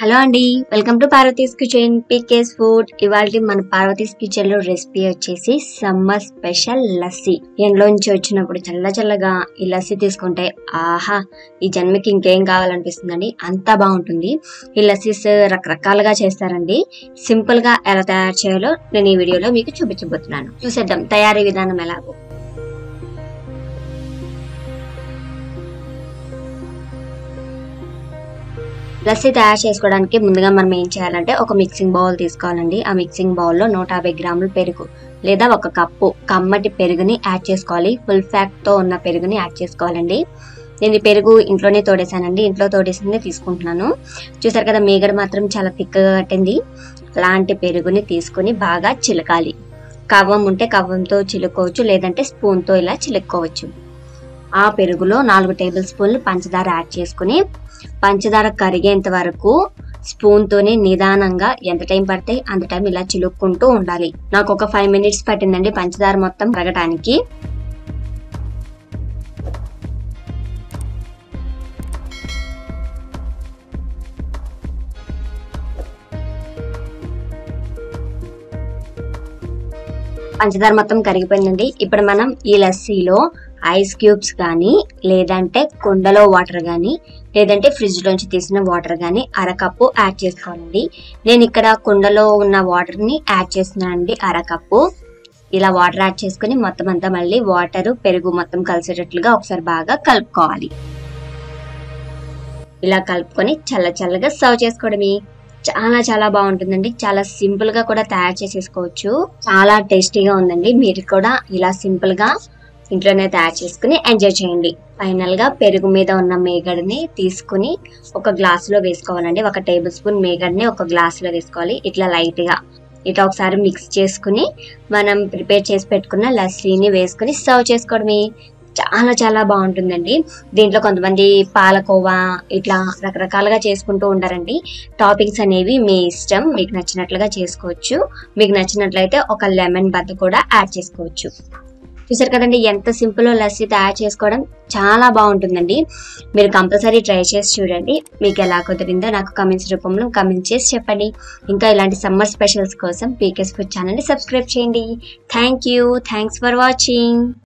Hello అండి, welcome to Parvathi's kitchen PK's food. ఇవాళ మన పార్వతీస్ కిచెన్ లో రెసిపీ వచ్చేసి సమ్మర్ స్పెషల్ లస్సీ. ఎండ్లోంచి వచ్చినప్పుడు చల్ల చల్లగా ఈ లస్సీ తీసుకుంటే ఆహా, ఈ జన్మకి ఇంకేం కావాలనిపిస్తుందండి, అంతా బాగుంటుంది. ఈ లస్సీస్ రకరకాలుగా చేస్తారండి. సింపుల్ గా ఎలా తయారు చేయాలో నేను ఈ వీడియోలో మీకు చూపించబోతున్నాను. చూసేద్దాం తయారీ విధానం ఎలాగో. లస్సీ తయారు చేసుకోవడానికి ముందుగా మనం ఏం చేయాలంటే ఒక మిక్సింగ్ బౌల్ తీసుకోవాలండి. ఆ మిక్సింగ్ బౌల్లో 150 గ్రాముల పెరుగు లేదా 1 కప్పు కమ్మటి పెరుగుని యాడ్ చేసుకోవాలి. ఫుల్ ఫ్యాట్ తో ఉన్న పెరుగుని యాడ్ చేసుకోవాలండి. నేను ఈ పెరుగు ఇంట్లోనే తోడేసానండి, ఇంట్లో తోడేసిందే తీసుకుంటున్నాను. చూసారు కదా, మీగడ మాత్రం చాలా తిక్కగా కట్టింది. అలాంటి పెరుగుని తీసుకుని బాగా చిలకాలి. కవ్వం ఉంటే కవ్వంతో చిలుకోవచ్చు, లేదంటే స్పూన్తో ఇలా చిలుక్కోవచ్చు. ఆ పెరుగులో 4 టేబుల్ స్పూన్లు పంచదార యాడ్ చేసుకుని పంచదార కరిగేంత వరకు స్పూన్ తోనే నిదానంగా ఎంత టైం పడితే అంత టైం ఇలా చిలుక్కుంటూ ఉండాలి. నాకు ఒక 5 మినిట్స్ పట్టిందండి పంచదార మొత్తం కరగటానికి. పంచదార మొత్తం కరిగిపోయిందండి. ఇప్పుడు మనం ఈ లస్సీలో ఐస్ క్యూబ్స్ కానీ, లేదంటే కుండలో వాటర్ కానీ, లేదంటే ఫ్రిడ్జ్ లోంచి తీసిన వాటర్ కానీ 1/2 కప్పు యాడ్ చేసుకోవాలండి. నేను ఇక్కడ కుండలో ఉన్న వాటర్ ని యాడ్ చేస్తున్నానండి, 1/2 కప్పు. ఇలా వాటర్ యాడ్ చేసుకుని మొత్తం అంతా మళ్ళీ వాటర్ పెరుగు మొత్తం కలిసేటట్లుగా ఒకసారి బాగా కలుపుకోవాలి. ఇలా కలుపుకొని చల్లగా సర్వ్ చేసుకోవడమే. చాలా బాగుంటుందండి. చాలా సింపుల్ గా కూడా తయారు చేసేసుకోవచ్చు. చాలా టేస్టీగా ఉందండి. మీరు కూడా ఇలా సింపుల్ గా ఇంట్లోనే తయారు చేసుకుని ఎంజాయ్ చేయండి. ఫైనల్ గా పెరుగు మీద ఉన్న మేగడని తీసుకుని ఒక గ్లాస్ లో వేసుకోవాలండి. 1 టేబుల్ స్పూన్ మేగడని ఒక గ్లాస్ లో వేసుకోవాలి. ఇట్లా లైట్ గా ఇట్లా ఒకసారి మిక్స్ చేసుకుని మనం ప్రిపేర్ చేసి పెట్టుకున్న లస్సీని వేసుకుని సర్వ్ చేసుకోవడమే. చాలా బాగుంటుందండి. దీంట్లో కొంతమంది పాలకోవా ఇట్లా రకరకాలుగా చేసుకుంటూ ఉంటారండి. టాపింగ్స్ అనేవి మీ ఇష్టం, మీకు నచ్చినట్లుగా చేసుకోవచ్చు. మీకు నచ్చినట్లయితే ఒక లెమన్ బద్ద కూడా యాడ్ చేసుకోవచ్చు. చూసారు కదండి, ఎంత సింపుల్ లస్సీ తయారు చేసుకోవడం. చాలా బాగుంటుందండి. మీరు కంపల్సరీ ట్రై చేసి చూడండి. మీకు ఎలా కుదిరిందో నాకు కమెంట్స్ రూపంలో కమెంట్ చేసి చెప్పండి. ఇంకా ఇలాంటి సమ్మర్ స్పెషల్స్ కోసం పీకేస్ ఫుడ్ ఛానల్ని సబ్స్క్రైబ్ చేయండి. Thanks for watching.